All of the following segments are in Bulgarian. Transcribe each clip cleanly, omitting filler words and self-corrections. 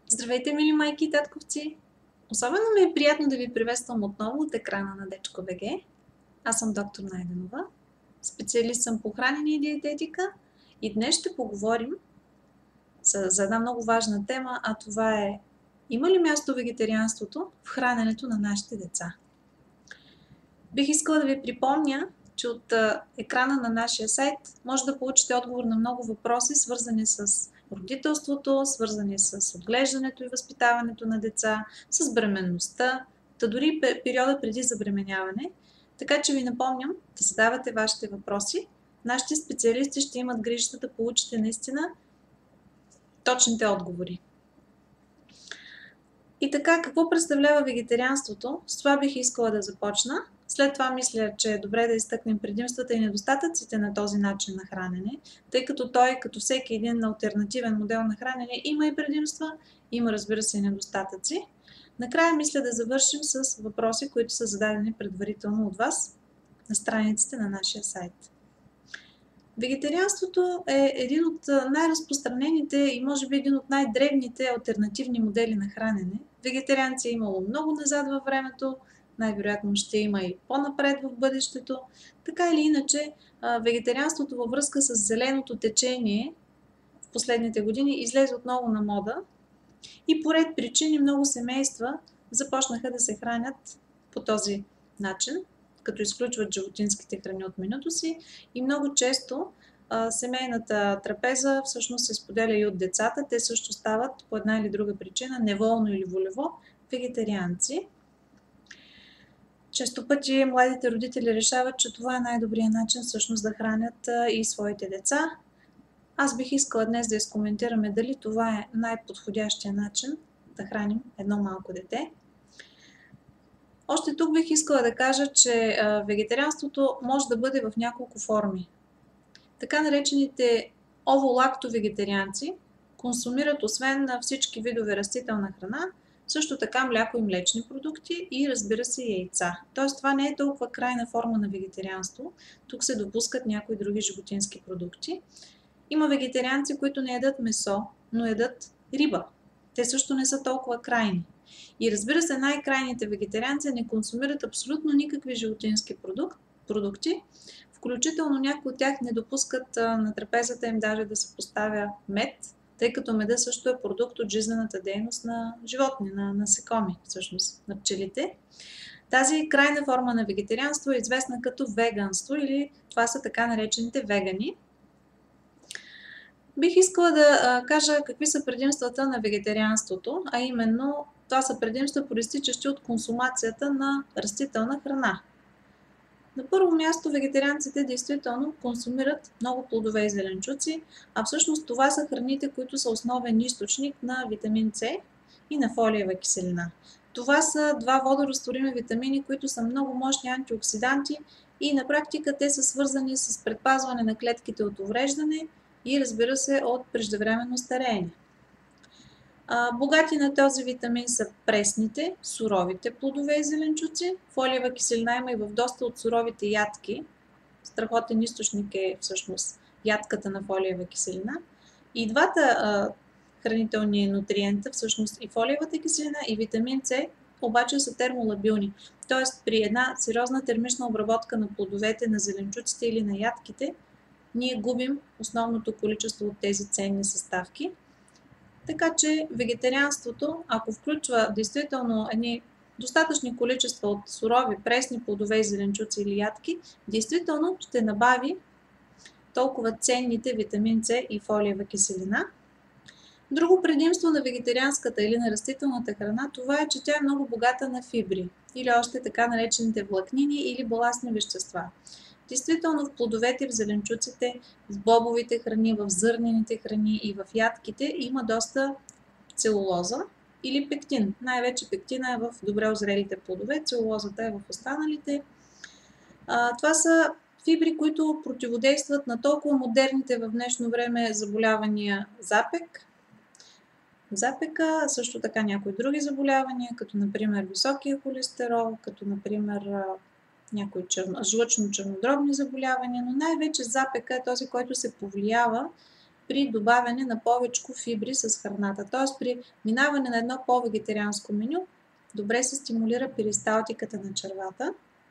Здравейте, мили майки и татковци! Особено ми е приятно да ви приветствам отново от екрана на Дечко БГ. Аз съм доктор Найденова, специалист съм по хранене и диететика и днес ще поговорим за една много важна тема, а това е: има ли място вегетарианството в храненето на нашите деца? Бих искала да ви припомня, че от екрана на нашия сайт може да получите отговор на много въпроси, свързани с родителството, свързани с отглеждането и възпитаването на деца, с бременността, та дори периода преди забременяване. Така че ви напомням да задавате вашите въпроси. Нашите специалисти ще имат грижата да получите наистина точните отговори. И така, какво представлява вегетарианството? С това бих искала да започна. След това мисля, че е добре да изтъкнем предимствата и недостатъците на този начин на хранене, тъй като той, като всеки един алтернативен модел на хранене, има и предимства, има, разбира се, и недостатъци. Накрая мисля да завършим с въпроси, които са зададени предварително от вас на страниците на нашия сайт. Вегетарианството е един от най-разпространените и може би един от най-древните алтернативни модели на хранене. Вегетарианци е имало много назад във времето, най-вероятно ще има и по-напред в бъдещето. Така или иначе, вегетарианството във връзка с зеленото течение в последните години излезе отново на мода и по ред причини много семейства започнаха да се хранят по този начин, като изключват животинските храни от менюто си, и много често семейната трапеза всъщност се споделя и от децата. Те също стават по една или друга причина, неволно или волево, вегетарианци. Често пъти младите родители решават, че това е най-добрият начин всъщност да хранят и своите деца. Аз бих искала днес да изкоментираме дали това е най-подходящия начин да храним едно малко дете. Още тук бих искала да кажа, че вегетарианството може да бъде в няколко форми. Така наречените ово-лакто-вегетарианци консумират освен на всички видове растителна храна, също така мляко и млечни продукти и, разбира се, яйца. Тоест това не е толкова крайна форма на вегетарианство. Тук се допускат някои други животински продукти. Има вегетарианци, които не ядат месо, но ядат риба. Те също не са толкова крайни. И, разбира се, най-крайните вегетарианци не консумират абсолютно никакви животински продукти, включително някои от тях не допускат на трапезата им даже да се поставя мед, тъй като меда също е продукт от жизнената дейност на животни, на насекоми, всъщност на пчелите. Тази крайна форма на вегетарианство е известна като веганство, или това са така наречените вегани. Бих искала да кажа какви са предимствата на вегетарианството, а именно това са предимства, произтичащи от консумацията на растителна храна. На първо място, вегетарианците действително консумират много плодове и зеленчуци, а всъщност това са храните, които са основен източник на витамин С и на фолиева киселина. Това са два водорастворими витамини, които са много мощни антиоксиданти и на практика те са свързани с предпазване на клетките от увреждане и, разбира се, от преждевременно стареене. Богати на този витамин са пресните, суровите плодове и зеленчуци. Фолиева киселина има и в доста от суровите ядки. Страхотен източник е всъщност ядката на фолиева киселина. И двата хранителни нутриента, всъщност и фолиевата киселина и витамин С, обаче са термолабилни. Тоест при една сериозна термична обработка на плодовете, на зеленчуците или на ядките, ние губим основното количество от тези ценни съставки. Така че вегетарианството, ако включва действително едни достатъчни количества от сурови, пресни плодове и зеленчуци или ядки, действително ще набави толкова ценните витамин С и фолиева киселина. Друго предимство на вегетарианската или на растителната храна, това е, че тя е много богата на фибри, или още така наречените влакнини или баластни вещества. Действително в плодовете, в зеленчуците, в бобовите храни, в зърнените храни и в ядките има доста целулоза или пектин. Най-вече пектина е в добре озрелите плодове, целулозата е в останалите. Това са фибри, които противодействат на толкова модерните в днешно време заболявания запека, също така някои други заболявания, като например високия холестерол, като например някои жлъчно-чернодробни заболявания, но най-вече запека е този, който се повлиява при добавяне на повечко фибри с храната. Т.е. при минаване на едно по-вегетарианско меню, добре се стимулира перисталтиката на червата.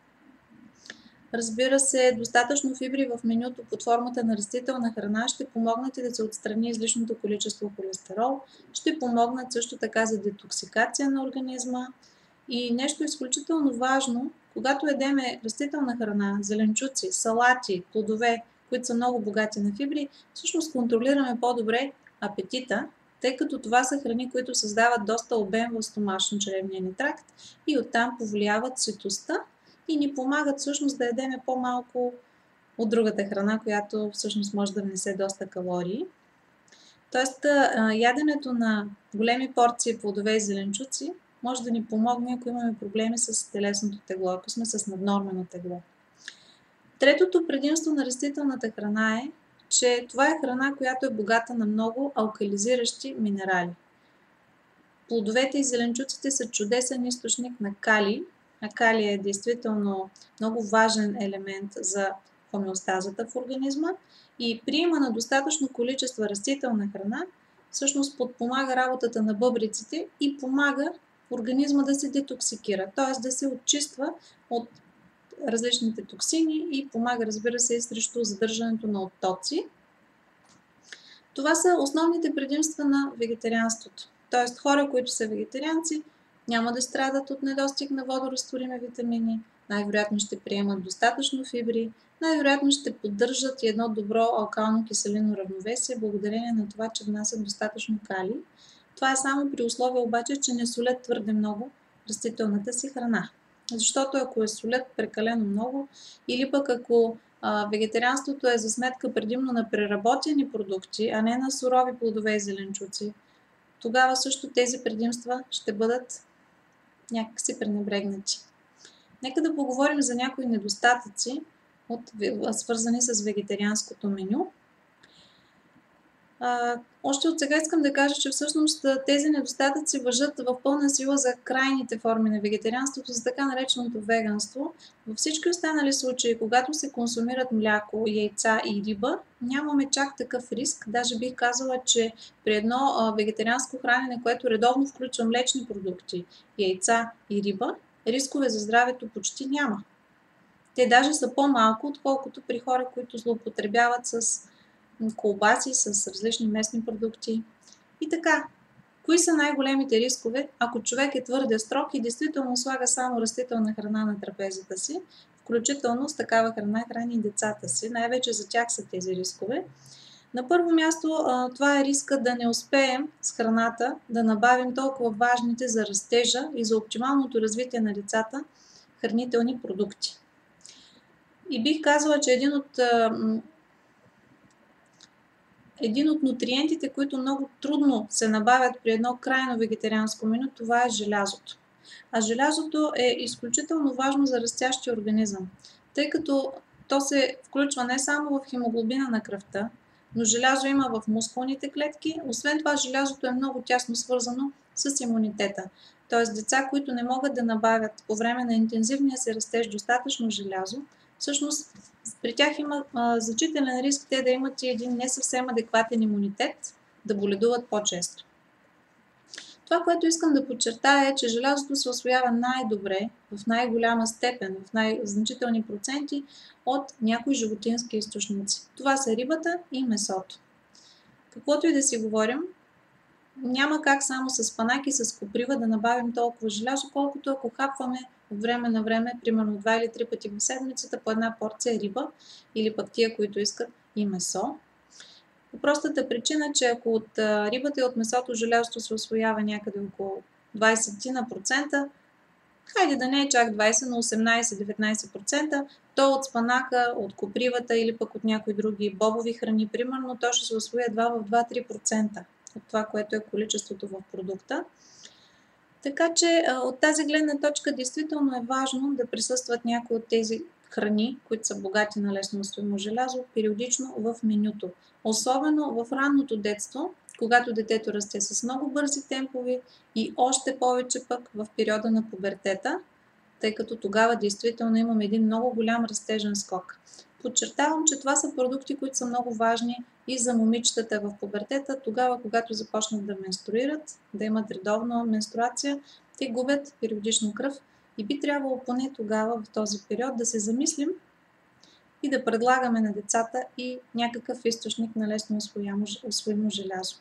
Разбира се, достатъчно фибри в менюто под формата на растителна храна ще помогнат и да се отстрани излишното количество холестерол, ще помогнат също така за детоксикация на организма. И нещо изключително важно, когато ядеме растителна храна, зеленчуци, салати, плодове, които са много богати на фибри, всъщност контролираме по-добре апетита, тъй като това са храни, които създават доста обем в стомашно-чревния ни тракт и оттам повлияват ситостта и ни помагат всъщност да ядеме по-малко от другата храна, която всъщност може да внесе доста калории. Тоест, яденето на големи порции плодове и зеленчуци може да ни помогне, ако имаме проблеми с телесното тегло, ако сме с наднормено тегло. Третото предимство на растителната храна е, че това е храна, която е богата на много алкализиращи минерали. Плодовете и зеленчуците са чудесен източник на калий, а калий е действително много важен елемент за хомеостазата в организма и приема на достатъчно количество растителна храна всъщност подпомага работата на бъбреците и помага организма да се детоксикира, т.е. да се очиства от различните токсини и помага, разбира се, и срещу задържането на оттоци. Това са основните предимства на вегетарианството. Т.е. хора, които са вегетарианци, няма да страдат от недостиг на водорастворими витамини, най-вероятно ще приемат достатъчно фибри, най-вероятно ще поддържат и едно добро алкално-киселинно равновесие, благодарение на това, че внасят достатъчно калий. Това е само при условие обаче, че не солят твърде много растителната си храна. Защото ако я солят прекалено много или пък ако вегетарианството е за сметка предимно на преработени продукти, а не на сурови плодове и зеленчуци, тогава също тези предимства ще бъдат някакси пренебрегнати. Нека да поговорим за някои недостатъци, свързани с вегетарианското меню. Още от сега искам да кажа, че всъщност тези недостатъци важат в пълна сила за крайните форми на вегетарианството, за така нареченото веганство. Във всички останали случаи, когато се консумират мляко, яйца и риба, нямаме чак такъв риск. Даже бих казала, че при едно вегетарианско хранене, което редовно включва млечни продукти, яйца и риба, рискове за здравето почти няма. Те даже са по-малко, отколкото при хора, които злоупотребяват с колбаси, с различни местни продукти. И така, кои са най-големите рискове, ако човек е твърде строг и действително слага само растителна храна на трапезата си, включително с такава храна храни и децата си, най-вече за тях са тези рискове. На първо място, това е риска да не успеем с храната да набавим толкова важните за растежа и за оптималното развитие на децата хранителни продукти. И бих казала, че един от нутриентите, които много трудно се набавят при едно крайно вегетарианско меню, това е желязото. А желязото е изключително важно за растящия организъм, тъй като то се включва не само в хемоглобина на кръвта, но желязо има в мускулните клетки. Освен това, желязото е много тясно свързано с имунитета. Т.е. деца, които не могат да набавят по време на интензивния си растеж достатъчно желязо, всъщност при тях има значителен риск те да имат и един не съвсем адекватен имунитет, да боледуват по-често. Това, което искам да подчертая е, че желязото се усвоява най-добре, в най-голяма степен, в най-значителни проценти от някои животински източници. Това са рибата и месото. Каквото и да си говорим, няма как само с спанак и с коприва да набавим толкова желязо, колкото ако хапваме от време на време, примерно 2 или 3 пъти в седмицата по една порция риба или пък тия, които искат и месо. По простата причина, че ако от рибата и от месото желязото се усвоява някъде около 20%, хайде да не е чак 20, но 18-19%, то от спанака, от копривата или пък от някои други бобови храни, примерно, то ще се усвои едва в 2-3% от това, което е количеството в продукта. Така че от тази гледна точка действително е важно да присъстват някои от тези храни, които са богати на лесно усвоимо желязо, периодично в менюто. Особено в ранното детство, когато детето расте с много бързи темпове и още повече пък в периода на пубертета, тъй като тогава действително имаме един много голям растежен скок. Подчертавам, че това са продукти, които са много важни и за момичетата в пубертета. Тогава, когато започнат да менструират, да имат редовна менструация, те губят периодично кръв и би трябвало поне тогава, в този период, да се замислим и да предлагаме на децата и някакъв източник на лесно усвоимо желязо.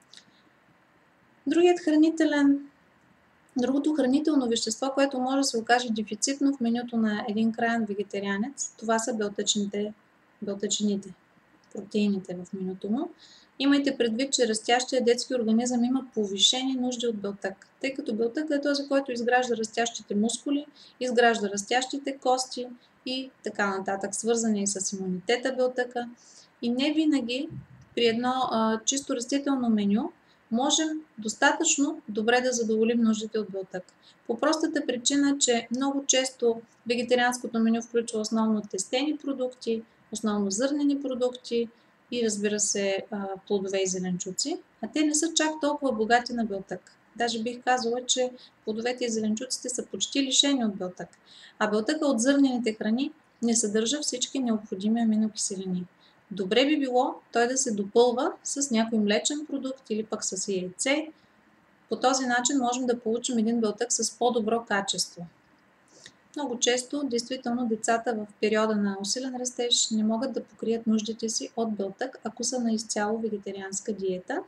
Другото хранително вещество, което може да се окаже дефицитно в менюто на един краен вегетарианец, това са белтъчините, протеините в менюто му. Имайте предвид, че растящия детски организъм има повишени нужди от белтък, тъй като белтък е този, който изгражда растящите мускули, изгражда растящите кости и така нататък, свързани с имунитета белтъка. И не винаги при едно чисто растително меню можем достатъчно добре да задоволим нуждите от белтък. По простата причина, че много често вегетарианското меню включва основно тестени продукти, основно зърнени продукти и разбира се плодове и зеленчуци, а те не са чак толкова богати на белтък. Даже бих казала, че плодовете и зеленчуците са почти лишени от белтък, а белтъка от зърнените храни не съдържа всички необходими аминокиселини. Добре би било той да се допълва с някой млечен продукт или пък с яйце. По този начин можем да получим един белтък с по-добро качество. Много често, действително, децата в периода на усилен растеж не могат да покрият нуждите си от белтък, ако са на изцяло вегетарианска диета.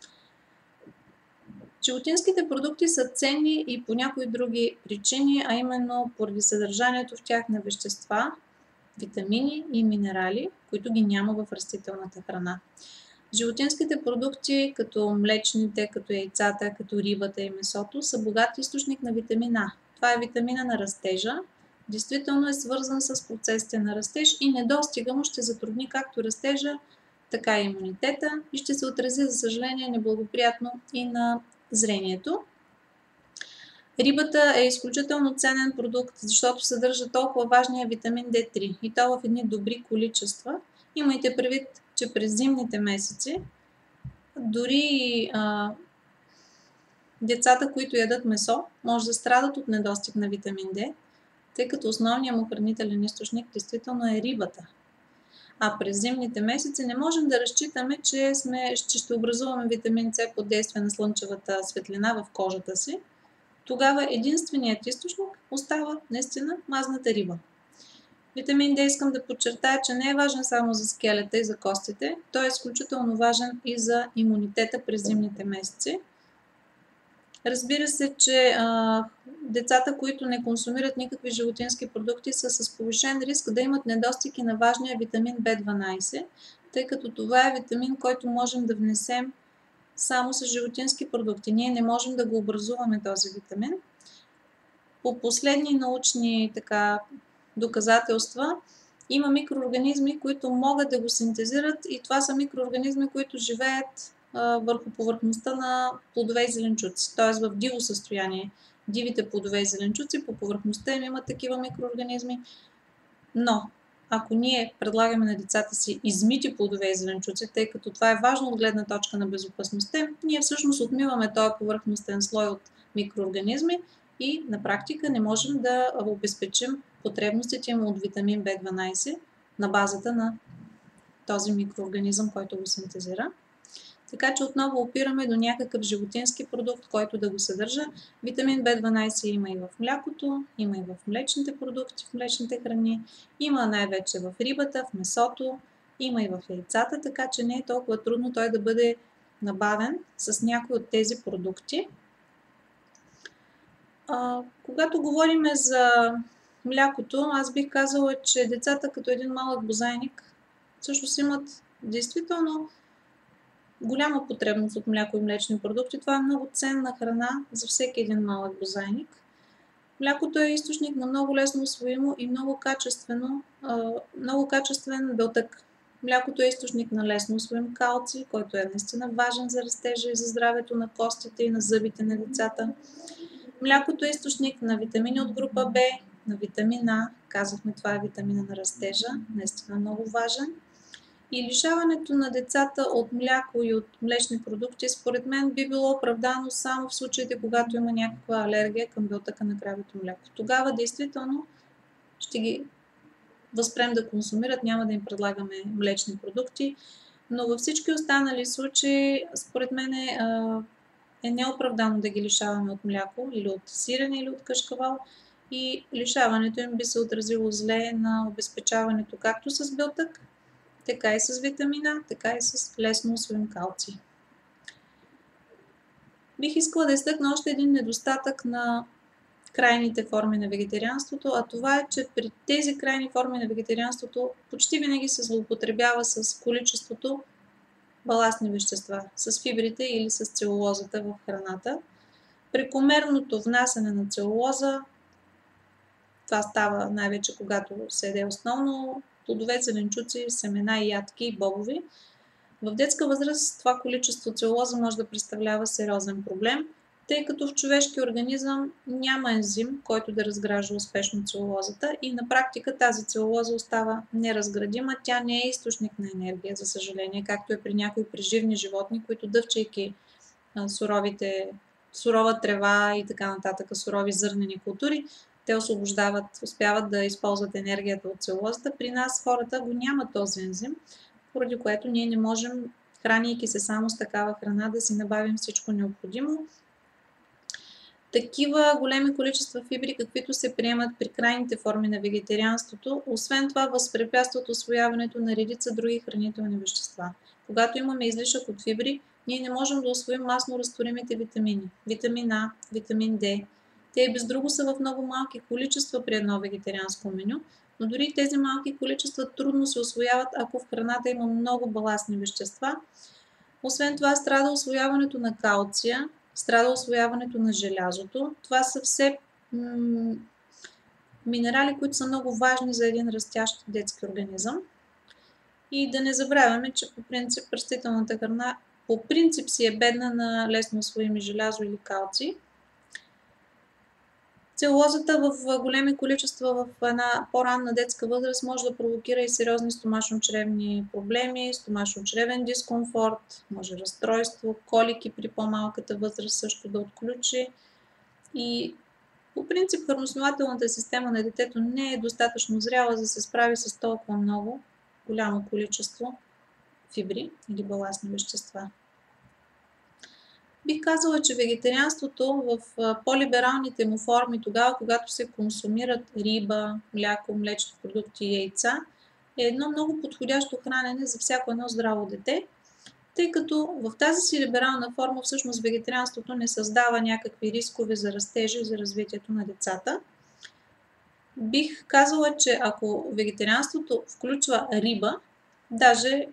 Животинските продукти са ценни и по някои други причини, а именно поради съдържанието в тях на вещества, витамини и минерали, които ги няма в растителната храна. Животинските продукти, като млечните, като яйцата, като рибата и месото, са богат източник на витамин А. Това е витамина на растежа. Действително е свързан с процесите на растеж и недостига му ще затрудни както растежа, така и имунитета и ще се отрази, за съжаление, неблагоприятно и на зрението. Рибата е изключително ценен продукт, защото съдържа толкова важния витамин D3 и то в едни добри количества. Имайте предвид, че през зимните месеци дори децата, които ядат месо, може да страдат от недостиг на витамин D, тъй като основният му хранителен източник действително е рибата. А през зимните месеци не можем да разчитаме, че ще образуваме витамин С под действие на слънчевата светлина в кожата си. Тогава единственият източник остава наистина мазната риба. Витамин D искам да подчертая, че не е важен само за скелета и за костите, той е изключително важен и за имунитета през зимните месеци. Разбира се, че децата, които не консумират никакви животински продукти, са с повишен риск да имат недостиг на важния витамин B12, тъй като това е витамин, който можем да внесем само с животински продукти. Ние не можем да го образуваме този витамин. По последни научни доказателства има микроорганизми, които могат да го синтезират и това са микроорганизми, които живеят върху повърхността на плодове и зеленчуци, т.е. в диво състояние. Дивите плодове и зеленчуци по повърхността им имат такива микроорганизми, но ако ние предлагаме на децата си измити плодове и зеленчуци, тъй като това е важно от гледна точка на безопасността, ние всъщност отмиваме този повърхностен слой от микроорганизми и на практика не можем да обезпечим потребностите им от витамин B12 на базата на този микроорганизъм, който го синтезира. Така че отново опираме до някакъв животински продукт, който да го съдържа. Витамин B12 има и в млякото, има и в млечните продукти, в млечните храни, има най-вече в рибата, в месото, има и в яйцата, така че не е толкова трудно той да бъде набавен с някои от тези продукти. Когато говорим за млякото, аз бих казала, че децата като един малък бозайник всъщност имат действително голяма потребност от мляко и млечни продукти. Това е много ценна храна за всеки един малък бозайник. Млякото е източник на много лесно усвоимо и много качествен белтък. Млякото е източник на лесно усвоим калций, който е наистина важен за растежа и за здравето на костите и на зъбите на децата. Млякото е източник на витамини от група В, на витамин А. Казахме, това е витамина на растежа, наистина много важен. И лишаването на децата от мляко и от млечни продукти, според мен, би било оправдано само в случаите, когато има някаква алергия към белтъка на кравето мляко. Тогава, действително, ще ги възпрем да консумират, няма да им предлагаме млечни продукти. Но във всички останали случаи, според мен е неоправдано да ги лишаваме от мляко или от сирене или от кашкавал. И лишаването им би се отразило зле на обезпечаването както с белтък, така и с витамина, така и с лесно усвоим калций. Бих искала да изтъкна още един недостатък на крайните форми на вегетарианството, а това е, че при тези крайни форми на вегетарианството почти винаги се злоупотребява с количеството баластни вещества, с фибрите или с целулозата в храната. Прекомерното внасяне на целулоза, това става най-вече когато се яде основно плодове, зеленчуци, семена, ядки и бобови. В детска възраст това количество целулоза може да представлява сериозен проблем, тъй като в човешкия организъм няма ензим, който да разгражда успешно целулозата и на практика тази целулоза остава неразградима. Тя не е източник на енергия, за съжаление, както е при някои преживни животни, които дъвчайки сурова трева и така нататък, сурови зърнени култури, те успяват да използват енергията от целулозата. При нас хората го няма този ензим, поради което ние не можем, храняйки се само с такава храна, да си набавим всичко необходимо. Такива големи количества фибри, каквито се приемат при крайните форми на вегетарианството, освен това възпрепятстват усвояването на редица други хранителни вещества. Когато имаме излишък от фибри, ние не можем да усвоим масно разтворимите витамини. Витамин А, витамин Д. Те и без друго са в много малки количества при едно вегетарианско меню, но дори тези малки количества трудно се усвояват, ако в храната има много баластни вещества. Освен това страда усвояването на калция, страда усвояването на желязото. Това са все минерали, които са много важни за един растящ детски организъм. И да не забравяме, че по принцип растителната храна по принцип си е бедна на лесно усвоими желязо или калций. Целулозата в големи количества в една по-ранна детска възраст може да провокира и сериозни стомашно-чревни проблеми, стомашно-чревен дискомфорт, може разстройство, колики при по-малката възраст също да отключи. И по принцип храносмилателната система на детето не е достатъчно зряла за да се справи с толкова много голямо количество фибри или баластни вещества. Бих казала, че вегетарианството в по-либералните му форми, тогава, когато се консумират риба, мляко, млечни продукти и яйца, е едно много подходящо хранене за всяко едно здраво дете, тъй като в тази си либерална форма всъщност вегетарианството не създава някакви рискове за растежа и за развитието на децата. Бих казала, че ако вегетарианството включва риба, даже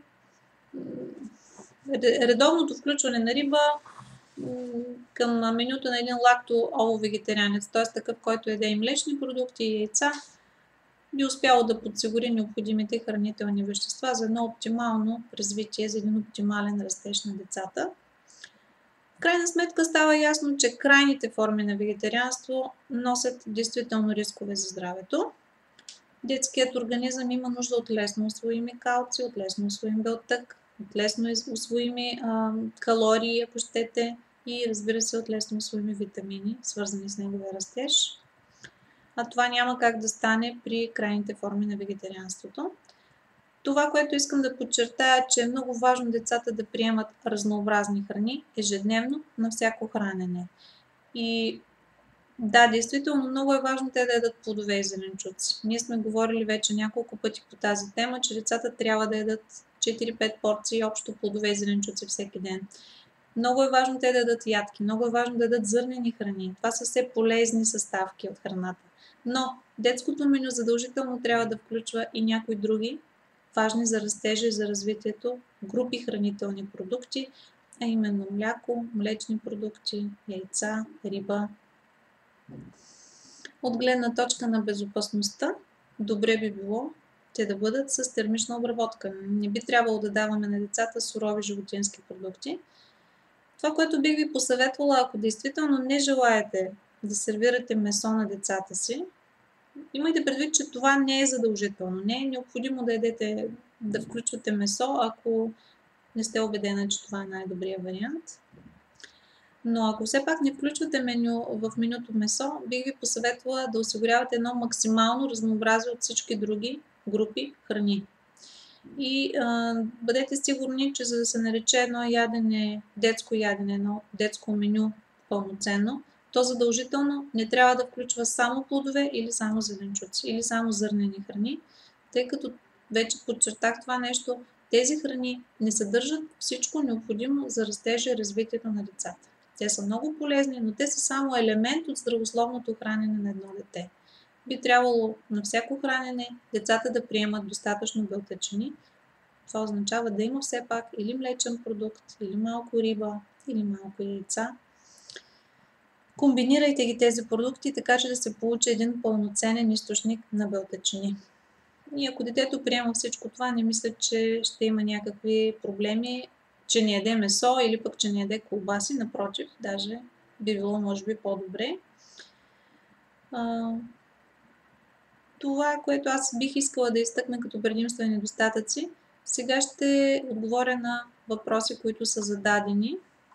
редовното включване на риба към менюто на един лакто-ово-вегетарианец, т.е. такъв, който яде и млечни продукти и яйца, би успяло да подсигури необходимите хранителни вещества за едно оптимално развитие, за един оптимален растеж на децата. В крайна сметка става ясно, че крайните форми на вегетарианство носят действително рискове за здравето. Детският организъм има нужда от лесно усвоими калци, от лесно усвоим белтък, от лесно усвоими калории, ако щете, и разбира се от лесно усвоими витамини, свързани с неговия растеж. А това няма как да стане при крайните форми на вегетарианството. Това, което искам да подчертая, че е много важно децата да приемат разнообразни храни ежедневно на всяко хранене. И да, действително много е важно те да ядат плодове и зеленчуци. Ние сме говорили вече няколко пъти по тази тема, че децата трябва да ядат 4-5 порции общо плодове и зеленчуци всеки ден. Много е важно те да ядат ядки, много е важно да ядат зърнени храни. Това са все полезни съставки от храната. Но детското меню задължително трябва да включва и някои други важни за растежа и за развитието групи хранителни продукти, а именно мляко, млечни продукти, яйца, риба. От гледна точка на безопасността, добре би било те да бъдат с термична обработка. Не би трябвало да даваме на децата сурови животински продукти. Това, което бих ви посъветвала, ако действително не желаете да сервирате месо на децата си, имайте предвид, че това не е задължително. Не е необходимо да включвате месо, ако не сте убедена, че това е най-добрият вариант. Но ако все пак не включвате в менюто месо, бих ви посъветвала да осигурявате едно максимално разнообразие от всички други групи храни. И бъдете сигурни, че за да се нарече едно ядене, едно детско меню пълноценно, то задължително не трябва да включва само плодове или само зеленчуци, или само зърнени храни, тъй като вече подчертах това нещо, тези храни не съдържат всичко необходимо за растежа и развитието на децата. Те са много полезни, но те са само елемент от здравословното хранене на едно дете. Би трябвало на всяко хранене децата да приемат достатъчно белтъчини. Това означава да има все пак или млечен продукт, или малко риба, или малко яйца. Комбинирайте ги тези продукти, така че да се получи един пълноценен източник на белтъчини. И ако детето приема всичко това, не мисля, че ще има някакви проблеми, че не яде месо или пък, че не яде колбаси. Напротив, даже би било, може би, по-добре. Това, което аз бих искала да изтъкна като предимства и недостатъци, сега ще отговоря на въпроси, които са зададени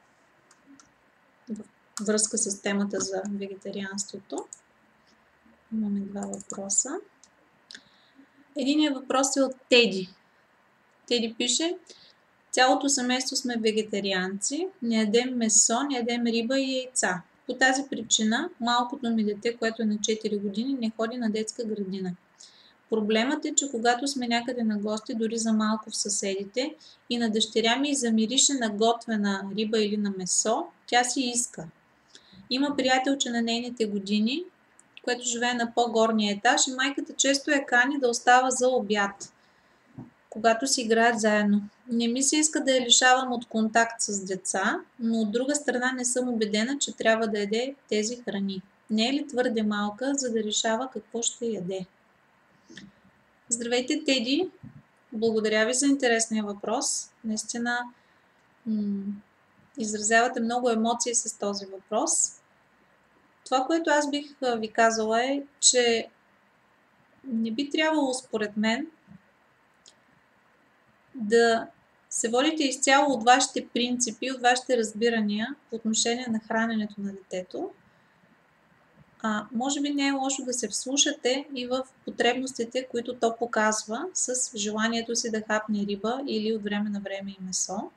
във връзка с темата за вегетарианството. Имаме два въпроса. Единият въпрос е от Теди. Теди пише: цялото семейство сме вегетарианци, не ядем месо, не ядем риба и яйца. По тази причина малкото ми дете, което е на 4 години, не ходи на детска градина. Проблемът е, че когато сме някъде на гости, дори за малко в съседите, и на дъщеря ми замирише на готвена риба или на месо, тя си иска. Има приятелче на нейните години, което живее на по-горния етаж, и майката често я кани да остава за обяд, когато си играят заедно. Не ми се иска да я лишавам от контакт с деца, но от друга страна не съм убедена, че трябва да яде тези храни. Не е ли твърде малка, за да решава какво ще яде? Здравейте, Теди! Благодаря ви за интересния въпрос. Наистина изразявате много емоции с този въпрос. Това, което аз бих ви казала е, че не би трябвало, според мен, да се водите изцяло от вашите принципи, от вашите разбирания по отношение на храненето на детето. Може би не е лошо да се вслушате и в потребностите, които то показва с желанието си да хапне риба или от време на време и месо.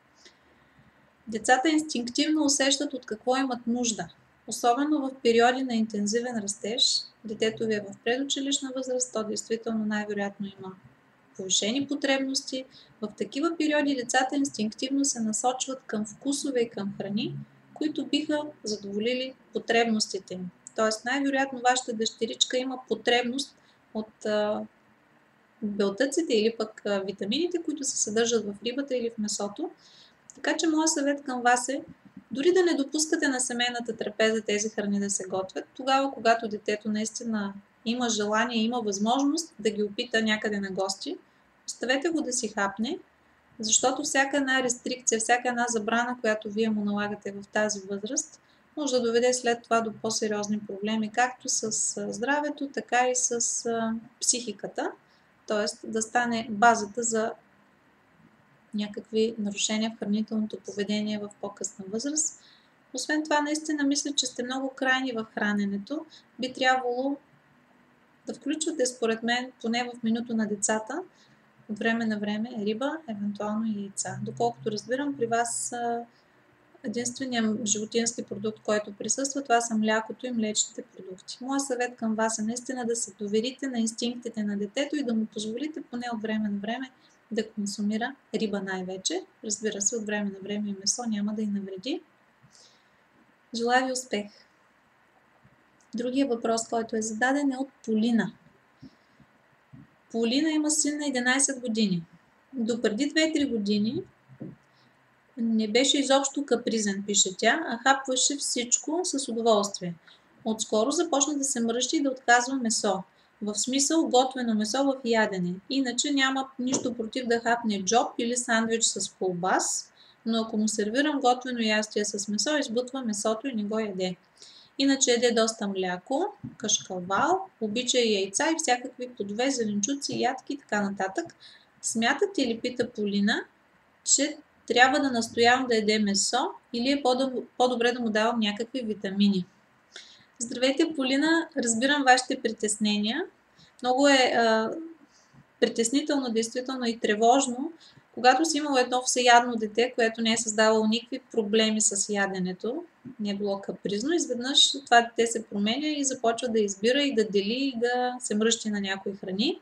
Децата инстинктивно усещат от какво имат нужда. Особено в периоди на интензивен растеж, детето ви е в предучилищна възраст, то действително най-вероятно има повишени потребности. В такива периоди децата инстинктивно се насочват към вкусове и към храни, които биха задоволили потребностите им. Тоест, най-вероятно вашата дъщеричка има потребност от белтъците или пък витамините, които се съдържат в рибата или в месото. Така че моят съвет към вас е, дори да не допускате на семейната трапеза тези храни да се готвят, тогава, когато детето наистина има желание, има възможност да ги опита някъде на гости, оставете го да си хапне, защото всяка една рестрикция, всяка една забрана, която вие му налагате в тази възраст, може да доведе след това до по-сериозни проблеми, както с здравето, така и с психиката, т.е. да стане базата за някакви нарушения в хранителното поведение в по-късна възраст. Освен това, наистина мисля, че сте много крайни в храненето. Би трябвало да включвате, според мен, поне в менюто на децата, от време на време риба, евентуално и яйца. Доколкото разбирам, при вас единственият животински продукт, който присъства, това са млякото и млечните продукти. Моят съвет към вас е наистина да се доверите на инстинктите на детето и да му позволите поне от време на време да консумира риба най-вече. Разбира се, от време на време и месо няма да й навреди. Желая ви успех! Другия въпрос, който е зададен, е от Полина. Полина има син на 11 години. Допреди 2-3 години не беше изобщо капризен, пише тя, а хапваше всичко с удоволствие. Отскоро започна да се мръщи и да отказва месо. В смисъл готвено месо в ядене. Иначе няма нищо против да хапне джоб или сандвич с колбас, но ако му сервирам готвено ястие с месо, избутва месото и не го яде. Иначе яде доста мляко, кашкавал, обича и яйца и всякакви плодове, зеленчуци, ядки и така нататък. Смятате ли, пита Полина, че трябва да настоявам да яде месо или е по-добре да му давам някакви витамини? Здравейте, Полина! Разбирам вашите притеснения. Много е притеснително, действително и тревожно, когато си имало едно всеядно дете, което не е създавало никакви проблеми с яденето, не е било капризно, изведнъж това дете се променя и започва да избира и да дели и да се мръщи на някои храни.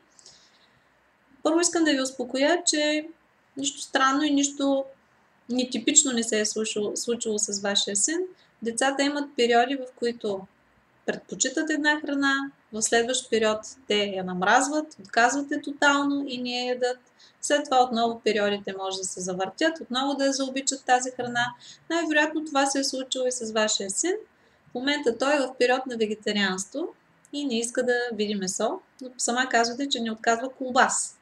Първо искам да ви успокоя, че нищо странно и нищо нетипично не се е случило с вашия син. Децата имат периоди, в които предпочитат една храна, в следващ период те я намразват, отказват я тотално и не я ядат. След това отново периодите може да се завъртят, отново да я заобичат тази храна. Най-вероятно това се е случило и с вашия син. В момента той е в период на вегетарианство и не иска да види месо, но сама казвате, че не отказва колбас.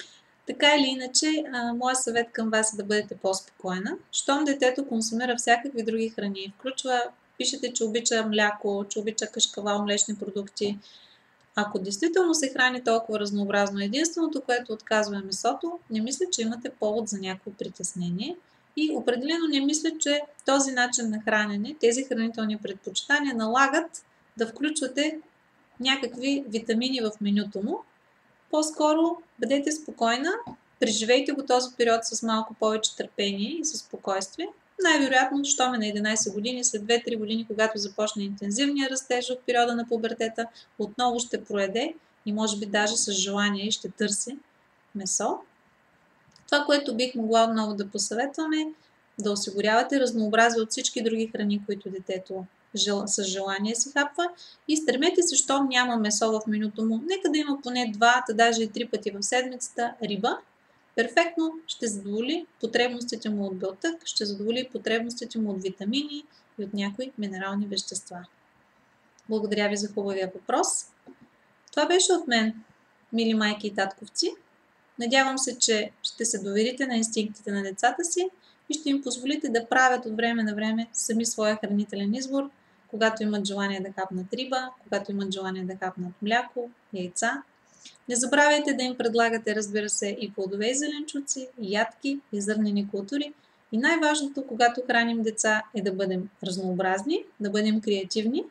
Така или иначе, моят съвет към вас е да бъдете по-спокойна. Щом детето консумира всякакви други храни, пишете, че обича мляко, че обича кашкавал, млечни продукти. Ако действително се храни толкова разнообразно, единственото, което отказва е месото, не мисля, че имате повод за някакво притеснение. И определено не мисля, че този начин на хранене, тези хранителни предпочитания налагат да включвате някакви витамини в менюто му. По-скоро бъдете спокойна, преживейте го този период с малко повече търпение и със спокойствие. Най-вероятно, щом е на 11 години, след 2-3 години, когато започне интензивния растеж в периода на пубертета, отново ще прояде и може би даже с желание и ще търси месо. Това, което бих могла отново да посъветвам е да осигурявате разнообразие от всички други храни, които детето с желание си хапва и стремете се, щом няма месо в менюто му, нека да има поне 2, даже и 3 пъти в седмицата риба. Перфектно ще задоволи потребностите му от белтък, ще задоволи потребностите му от витамини и от някои минерални вещества. Благодаря ви за хубавия въпрос. Това беше от мен, мили майки и татковци. Надявам се, че ще се доверите на инстинктите на децата си и ще им позволите да правят от време на време сами своя хранителен избор, когато имат желание да хапнат риба, когато имат желание да хапнат мляко, яйца. Не забравяйте да им предлагате, разбира се, и плодове и зеленчуци, и ядки, и зърнени култури. И най-важното, когато храним деца, е да бъдем разнообразни, да бъдем креативни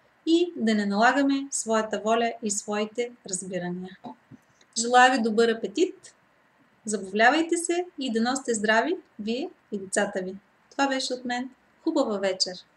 и да не налагаме своята воля и своите разбирания. Желая ви добър апетит, забавлявайте се и дано сте здрави, вие и децата ви. Това беше от мен. Хубава вечер!